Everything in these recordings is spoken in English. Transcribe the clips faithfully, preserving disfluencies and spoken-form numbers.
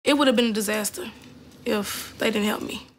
It would have been a disaster if they didn't help me.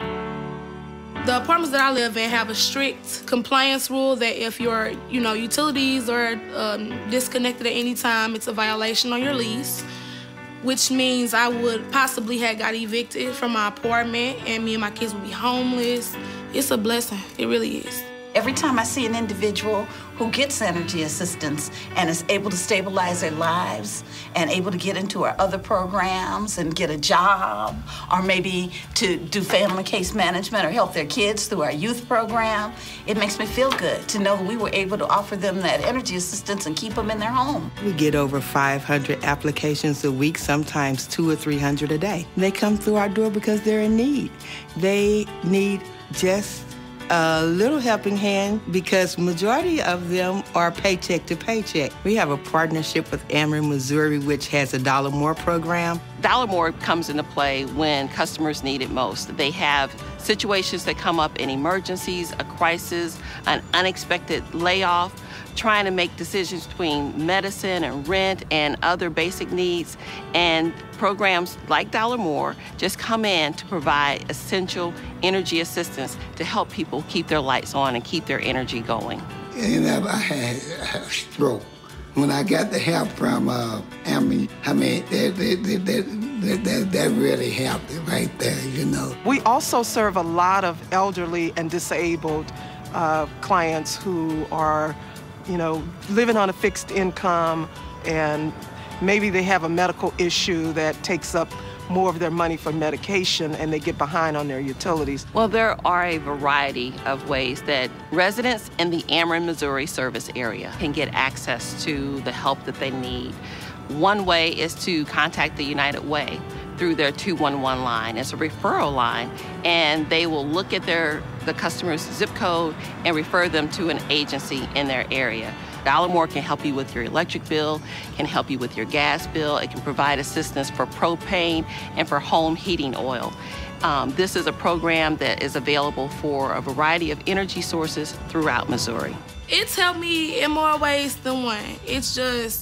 The apartments that I live in have a strict compliance rule that if your, you know, utilities are um, disconnected at any time, it's a violation on your lease, which means I would possibly have got evicted from my apartment and me and my kids would be homeless. It's a blessing, it really is. Every time I see an individual who gets energy assistance and is able to stabilize their lives and able to get into our other programs and get a job, or maybe to do family case management or help their kids through our youth program, it makes me feel good to know that we were able to offer them that energy assistance and keep them in their home. We get over five hundred applications a week, sometimes two or three hundred a day. They come through our door because they're in need. They need just a little helping hand because majority of them are paycheck to paycheck. We have a partnership with Ameren Missouri, which has a Dollar More program. Dollar More comes into play when customers need it most. They have situations that come up in emergencies, a crisis, an unexpected layoff, trying to make decisions between medicine and rent and other basic needs. And programs like Dollar More just come in to provide essential energy assistance to help people keep their lights on and keep their energy going. You know, I had a stroke. When I got the help from uh, Ameren, I mean, that, that, that, that, that really helped it right there, you know. We also serve a lot of elderly and disabled uh, clients who are, you know, living on a fixed income, and maybe they have a medical issue that takes up more of their money for medication and they get behind on their utilities. Well, there are a variety of ways that residents in the Ameren, Missouri service area can get access to the help that they need. One way is to contact the United Way through their two one one line. It's a referral line, and they will look at their the customer's zip code and refer them to an agency in their area. Dollar More can help you with your electric bill, can help you with your gas bill. It can provide assistance for propane and for home heating oil. Um, this is a program that is available for a variety of energy sources throughout Missouri. It's helped me in more ways than one. It's just,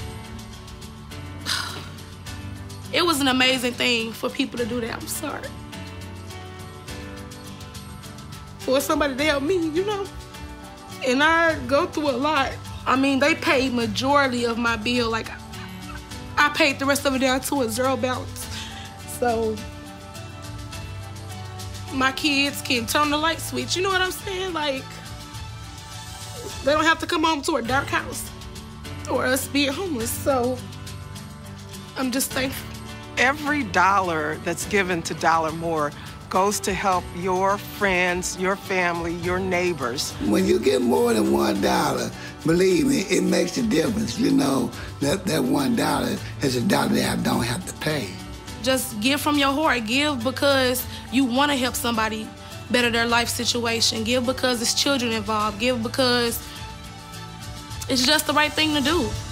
it was an amazing thing for people to do that. I'm sorry. For somebody to help me, you know? And I go through a lot. I mean, they paid majority of my bill. Like, I paid the rest of it down to a zero balance. So, my kids can turn the light switch. You know what I'm saying? Like, they don't have to come home to a dark house or us being homeless. So, I'm just thankful. Every dollar that's given to Dollar More goes to help your friends, your family, your neighbors. When you get more than one dollar, believe me, it makes a difference. You know, that, that one dollar is a dollar that I don't have to pay. Just give from your heart. Give because you want to help somebody better their life situation. Give because it's children involved. Give because it's just the right thing to do.